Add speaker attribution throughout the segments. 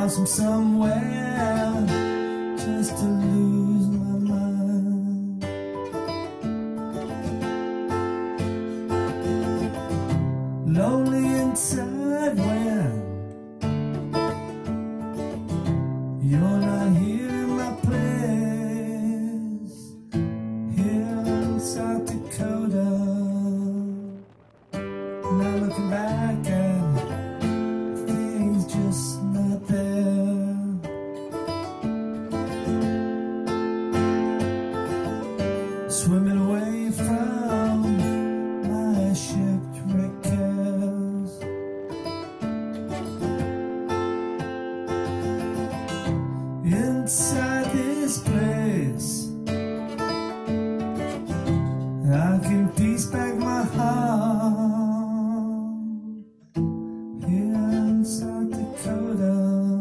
Speaker 1: across from somewhere just to lose my mind. Lonely inside when you're not here in my place, here in South Dakota. Now looking back and things just not there. Swimming away from my shipwreck cares. Inside this place I can piece back my heart. Here in South Dakota,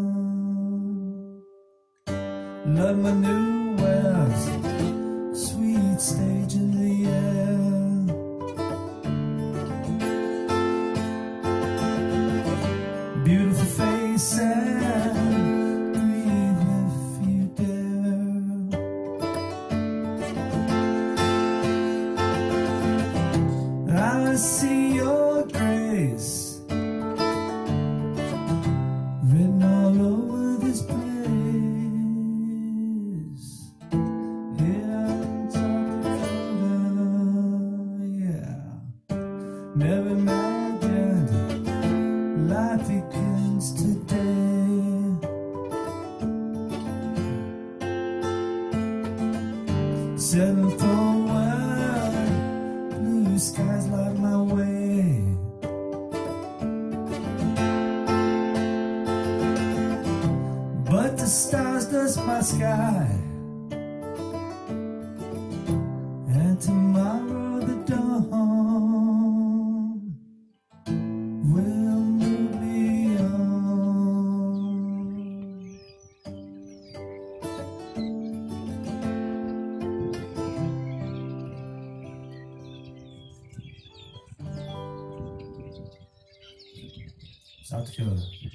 Speaker 1: love my new West, sweet stage in the air. Beautiful face and breathe if you dare. I see your grace written all over this place. Here in South Dakota, yeah. Never imagined life begins today. Seven forward, blue skies light my way. But the stars dust my sky, and tomorrow the dawn will move me on. South Dakota.